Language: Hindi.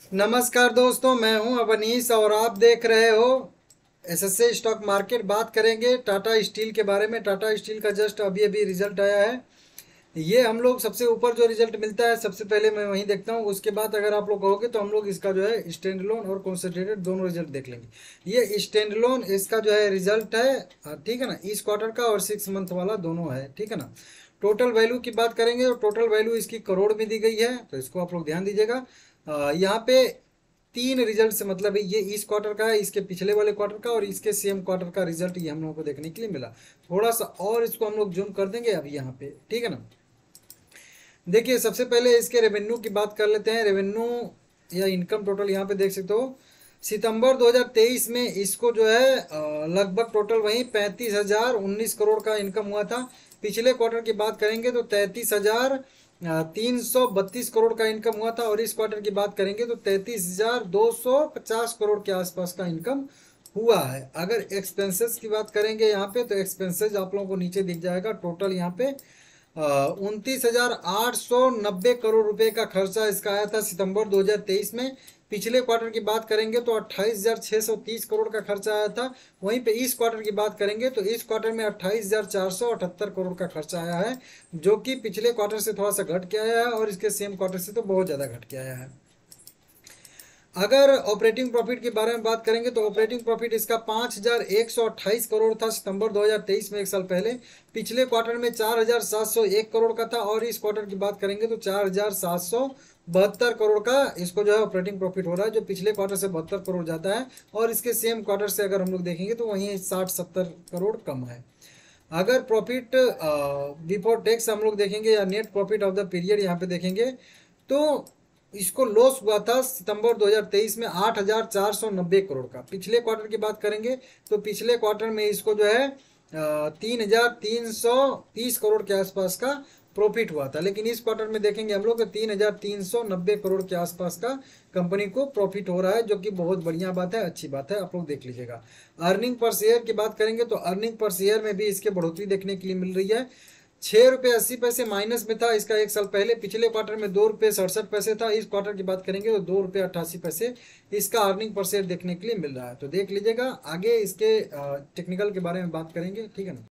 नमस्कार दोस्तों, मैं हूं अवनीश और आप देख रहे हो एसएससी स्टॉक मार्केट। बात करेंगे टाटा स्टील के बारे में। टाटा स्टील का जस्ट अभी अभी रिजल्ट आया है। ये हम लोग सबसे ऊपर जो रिजल्ट मिलता है सबसे पहले मैं वहीं देखता हूँ। उसके बाद अगर आप लोग कहोगे तो हम लोग इसका जो है स्टैंड लोन और कॉन्सेंट्रेटेड दोनों रिजल्ट देख लेंगे। ये स्टैंड लोन इसका जो है रिजल्ट है, ठीक है ना। इस क्वार्टर का और 6 मंथ वाला दोनों है, ठीक है ना। टोटल वैल्यू की बात करेंगे तो टोटल वैल्यू इसकी करोड़ में दी गई है, तो इसको आप लोग ध्यान दीजिएगा। यहाँ पे तीन रिजल्ट से मतलब है, ये इस क्वार्टर का है, इसके पिछले वाले क्वार्टर का और इसके सेम क्वार्टर का रिजल्ट ये हम लोगों को देखने के लिए मिला। थोड़ा सा और इसको हम लोग जूम कर देंगे अभी यहाँ पे, ठीक है ना। देखिए सबसे पहले इसके रेवेन्यू की बात कर लेते हैं। रेवेन्यू या इनकम टोटल यहाँ पे देख सकते हो। सितंबर 2023 में इसको जो है लगभग टोटल वही 35,019 करोड़ का इनकम हुआ था। पिछले क्वार्टर की बात करेंगे तो 33,332 करोड़ का इनकम हुआ था और इस क्वार्टर की बात करेंगे तो 33,250 करोड़ के आसपास का इनकम हुआ है। अगर एक्सपेंसेस की बात करेंगे यहाँ पे तो एक्सपेंसेस आप लोगों को नीचे दिख जाएगा। टोटल यहाँ पे 29,890 करोड़ रुपए का खर्चा इसका आया था सितंबर 2023 में। पिछले क्वार्टर की बात करेंगे तो 28,630 करोड़ का खर्चा आया था। वहीं पे इस क्वार्टर की बात करेंगे तो इस क्वार्टर में 28,478 करोड़ का खर्चा आया है, जो कि पिछले क्वार्टर से थोड़ा सा घट के आया है और इसके सेम क्वार्टर से तो बहुत ज़्यादा घट के आया है। अगर ऑपरेटिंग प्रॉफिट के बारे में बात करेंगे तो ऑपरेटिंग प्रॉफिट इसका 5,128 करोड़ था सितंबर 2023 में, एक साल पहले। पिछले क्वार्टर में 4,701 करोड़ का था और इस क्वार्टर की बात करेंगे तो 4,772 करोड़ का इसको जो है ऑपरेटिंग प्रॉफिट हो रहा है, जो पिछले क्वार्टर से 72 करोड़ ज़्यादा है और इसके सेम क्वार्टर से अगर हम लोग देखेंगे तो वहीं 60-70 करोड़ कम है। अगर प्रॉफिट बिफोर टैक्स हम लोग देखेंगे या net profit of the period यहाँ पे देखेंगे तो इसको लॉस हुआ था सितंबर 2023 में 8,490 करोड़ का। पिछले क्वार्टर की बात करेंगे तो पिछले क्वार्टर में इसको जो है 3,330 करोड़ के आसपास का प्रॉफिट हुआ था, लेकिन इस क्वार्टर में देखेंगे हम लोग तो 3,390 करोड़ के आसपास का कंपनी को प्रॉफिट हो रहा है, जो कि बहुत बढ़िया बात है, अच्छी बात है। आप लोग देख लीजिएगा। अर्निंग पर शेयर की बात करेंगे तो अर्निंग पर शेयर में भी इसके बढ़ोतरी देखने के लिए मिल रही है। 6 रुपये 80 पैसे माइनस में था इसका एक साल पहले। पिछले क्वार्टर में 2 रुपये 67 पैसे था। इस क्वार्टर की बात करेंगे तो 2 रुपये 88 पैसे इसका अर्निंग पर शेयर देखने के लिए मिल रहा है। तो देख लीजिएगा। आगे इसके टेक्निकल के बारे में बात करेंगे, ठीक है ना।